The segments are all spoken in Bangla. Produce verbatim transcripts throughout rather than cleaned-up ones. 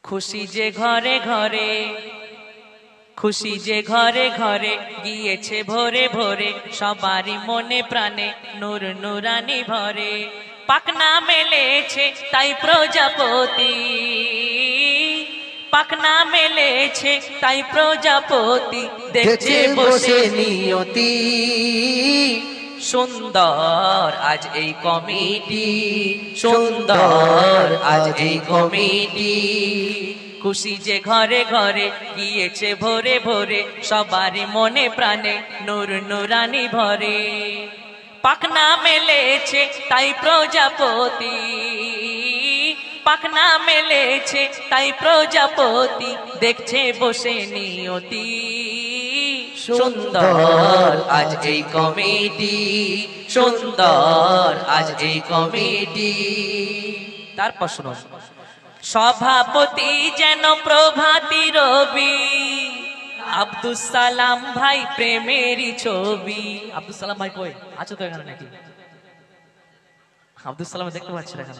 খুশি যে ঘরে ঘরে, খুশি যে ঘরে ঘরে গিয়েছে ভোরে ভোরে, সবারই মনে প্রাণে নূর নুরানি ভরে। পাখনা মেলেছে তাই প্রজাপতি, পাখনা মেলেছে তাই প্রজাপতি, দেখছে বসে নিয়তি। সুন্দর আজ এই কমিটি, সুন্দর আজ এই কমিটি। খুশি যে ঘরে ঘরে গিয়েছে ভোরে ভোরে, সবারই মনে প্রাণে নূর নুরানি ভরে। পাখনা মেলেছে তাই প্রজাপতি, পাখনা মেলেছে তাই প্রজাপতি, দেখছে বসে নিয়তি। সুন্দর আজ এই কমিটি, সুন্দর আজ এই কমিটি। তারপর শুনুন, সভাপতি যেন প্রভাতী রবি, আব্দুল সালাম ভাই প্রেমেরই ছবি। আব্দুল সালাম ভাই কই আছো তো এখানে নাকি? আব্দুল সালাম দেখতে পাচ্ছি এখানে।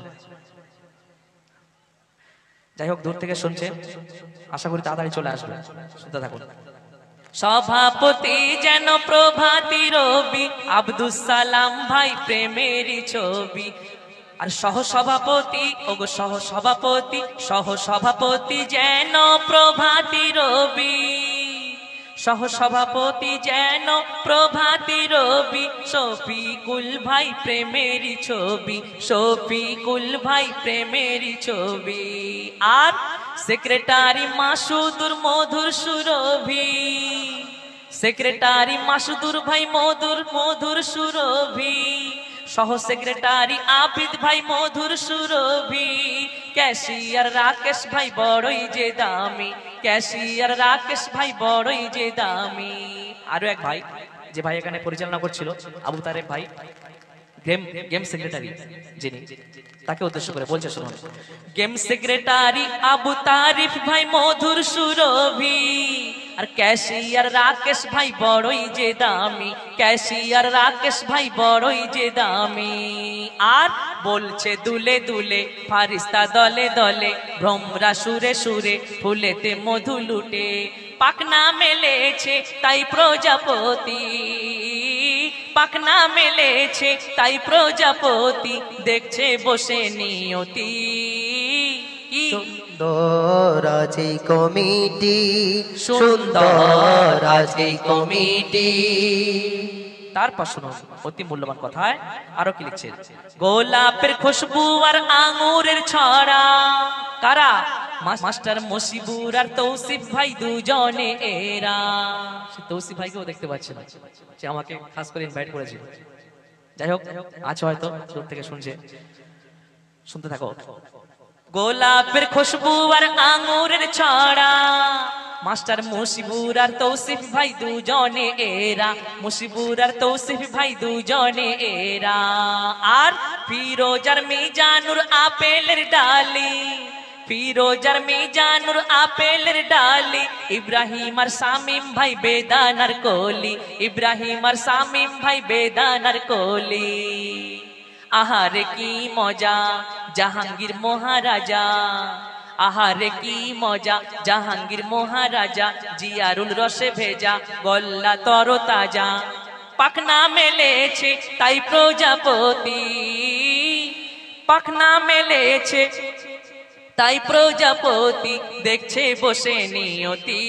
যাই হোক, দূর থেকে শুনছে, আশা করি তাড়াতাড়ি চলে আসবে, শুনতে থাকুন। সভাপতি যেন প্রভাতী রবি, আব্দুল সালাম ভাই প্রেমেরই ছবি। আর সহ সভাপতি, ওগো সহ সভাপতি, সহ সভাপতি যেন প্রভাতী রবি, সহ সভাপতি যেন প্রভাতী রবি, শফিকুল ভাই প্রেমেরই ছবি, শফিকুল ভাই প্রেমেরই ছবি। আর সেক্রেটারি মাসুদুর মধুর সুরভি, সেক্রেটারি মাসুদুর ভাই মধুর মধুর সুরভি, সহ সেক্রেটারি আবিদ ভাই মধুর সুরভি। ক্যাশিয়ার রাকেশ ভাই বড়ই যে দামি, ক্যাশিয়ার রাকেশ ভাই বড়ই যে দামি। আরো এক ভাই, যে ভাই এখানে পরিচালনা করছিল, আবু তারেক ভাই, গেম গেম সেক্রেটারি যিনি, তাকে উদ্দেশ্য করে বলছে শুনুন। গেম সেক্রেটারি আবু তারিফ ভাই মধুর সুরভি, আর ক্যাশিয়ার রাকেশ ভাই বড়ই যে দামি, ক্যাশিয়ার রাকেশ ভাই বড়ই যে দামি। আর বলছে দুলে দুলে ফারিস্তা দলে দলে, ভ্রমরা সুরে সুরে ফুলেতে মধু লুটে। পাখনা মেলেছে তাই প্রজাপতি, পাখনা মেলেছে তাই প্রজাপতি, দেখছে বসে নিয়তি। সুন্দর আজ এই কমিটি, সুন্দর আজ এই কমিটি। তারপর শুনুন অতি মূল্যবান কথায় আরো কি লিখছে। গোলাপের খুশবু আর আঙুরের ছড়া, কারা? মাস্টার মসিবুর আর তৌসিফ ভাই দুজনে এরা। তৌসিফ ভাইকেও দেখতে পাচ্ছি না, সে আমাকে খাস করে ইনভাইট করেছিল। যাই হোক, আছো হয়তো দূর থেকে শুনছে, শুনতে থাকো। গোলাপের খুশবু আর আঙুরের ছড়া, মাস্টার মুসিবুর আর তৌসিফ ভাই দুজনে এরা, মুসিবুর আর তৌসিফ ভাই দুজনে এরা। আর ফিরোজার মিজানুর আপেলের ডালি, ফিরোজার মিজানুর আপেলের ডালি, ইব্রাহিম আর শামিম ভাই বেদানার কলি, ইব্রাহিম আর শামিম ভাই বেদানার কলি। আহারে কি মজা জাহাঙ্গীর মহারাজা, আহারে কি মজা জাহাঙ্গীর মহারাজা, জিয়ারুল রসে ভেজা গল্লা তর তাজা। পাখনা মেলেছে তাই প্রজাপতি, পাখনা মেলেছে তাই প্রজাপতি, দেখছে বসে নিয়তি।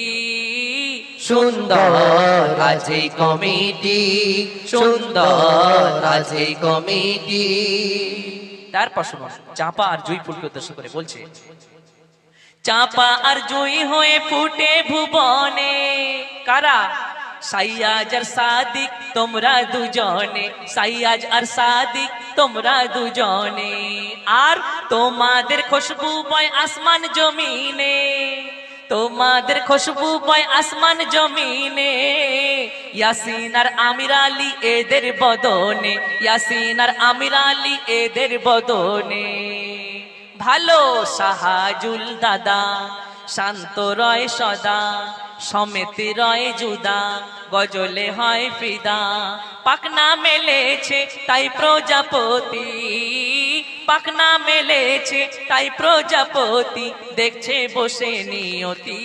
সুন্দর আজ এই কমিটি, সুন্দর আজ এই কমিটি। তারপর শুনুন, চাপা আর জুঁই ফুলকে উদ্দেশ্য করে বলছে। চাপা আর জুঁই হয়ে ফুটে ভুবনে, কারা? সাইয়াজ আর সাদিক তোমরা দুজনে, সাইয়াজ আর সাদিক তোমরা দুজনে। আর তোমাদের খুশবু বয় আসমান জমিনে, তোমাদের খুশবু বয় আসমান জমিনে। ইয়াসিন আর আমির আলী এদের বদনে, ইয়াসিন আর আমির আলী এদের বদনে। ভালো সাহাজুল দাদা, শান্ত রয় সদা, সমেত রয় জুদা, গজলে হয় ফিদা। পাখনা মেলেছে তাই প্রজাপতি, পাখনা মেলেছে তাই প্রজাপতি দেখছে বসে নিয়তি।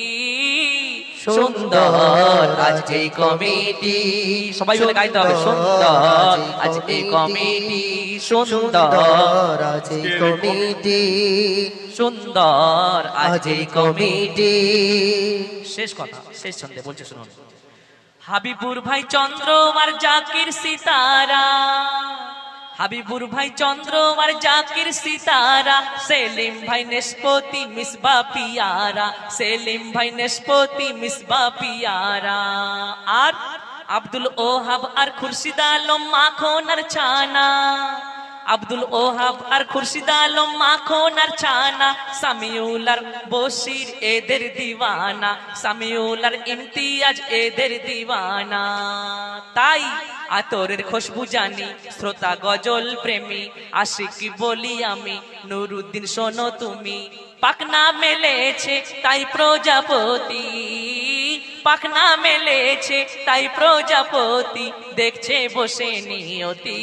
সুন্দর আজ এই কমিটি, সবাই মিলে গাইতে হবে। সুন্দর আজ এই কমিটি, সুন্দর আজ এই কমিটি, সুন্দর আজ এই কমিটি। শেষ কথা, শেষ ছন্দে বলছে শুনুন। হাবিবুর ভাই চন্দ্র আর জাকির সিতারা, হাবিবুর ভাই চন্দ্র আর জাকির সিতারা, সেলিম ভাই নেশপতি মিসবা পিয়ারা, সেলিম ভাই নেশপতি মিসবা পিয়ারা। আর আব্দুল ওহাব আর খুরশিদ আলম মাখন আর ছানা, আব্দুল ওহাব আর খুরশিদ আলম মাখন আর ছানা, সামিউল আর বশির এদের দিওয়ানা, সামিউল আর ইমতিয়াজ এদের দিওয়ানা। তাই আতরের খুশবু জানি, শ্রোতা গজল প্রেমী, আশিকি বলি আমি, নুরুদ্দিন শোনো তুমি। পাখনা মেলেছে তাই প্রজাপতি, পাখনা মেলেছে তাই প্রজাপতি দেখছে বসে নিয়তি।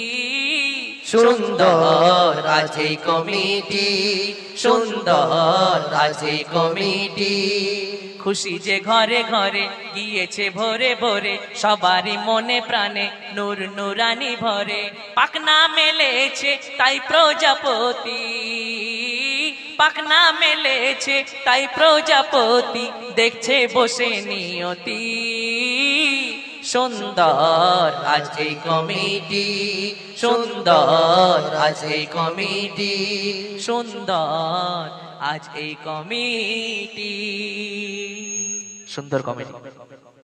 সুন্দর আজ এই কমিটি, সুন্দর আজ এই কমিটি। খুশি যে ঘরে ঘরে গিয়েছে ভোরে ভোরে, সবারই মনে প্রাণে নূর নুরানি ভরে। পাখনা মেলেছে তাই প্রজাপতি, পাখনা মেলেছে তাই প্রজাপতি দেখছে বসে নিয়তি। সুন্দর আজ এই কমিটি, সুন্দর আজ এই কমিটি, সুন্দর আজ এই কমিটি। সুন্দর কমিটি।